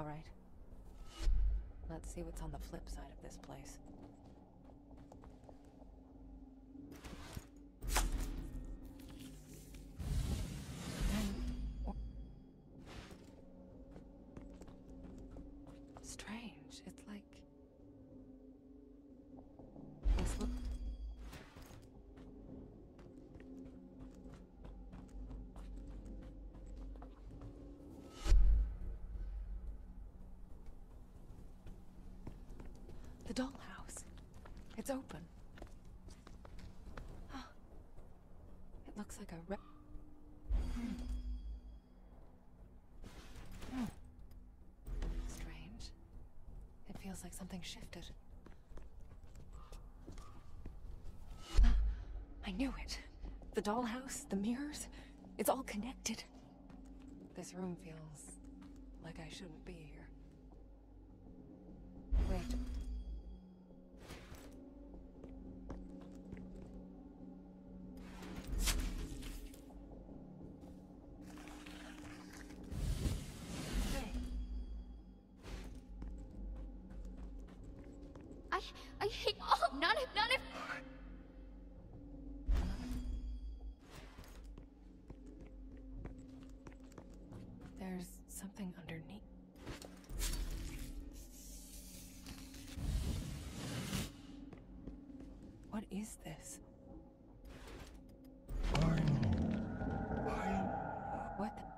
All right. Let's see what's on the flip side of this place. Strange. It's like... This look... The dollhouse. It's open. Huh. It looks like a Strange. It feels like something shifted. I knew it. The dollhouse, the mirrors, it's all connected. This room feels like I shouldn't be here. Wait. I hate all none of There's something underneath. What is this? What the...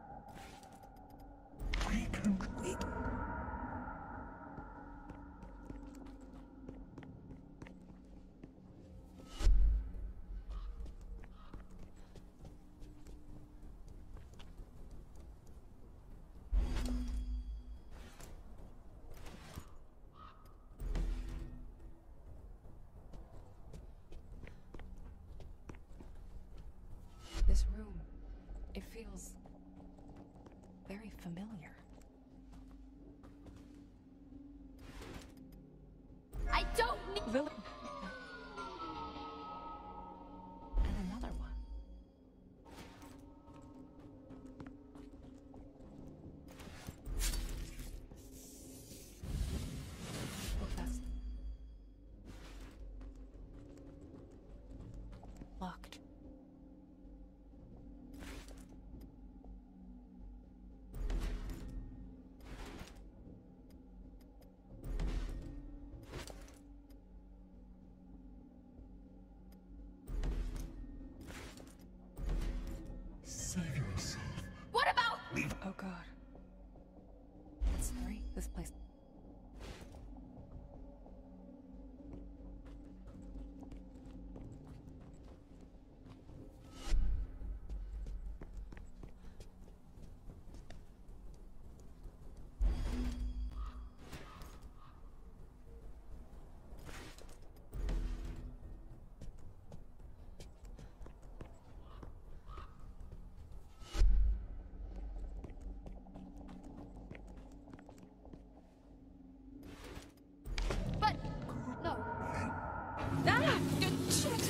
This room, it feels very familiar. I don't need Villain. And another one. Oh, that's locked. Save yourself. What about Oh god. It's 3. This place. but no. Ah, good shit.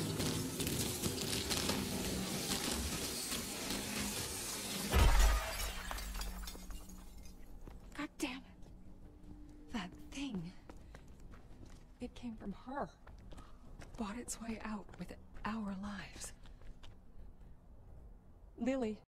God damn it. That thing. It came from her. Bought its way out with our lives. Lily.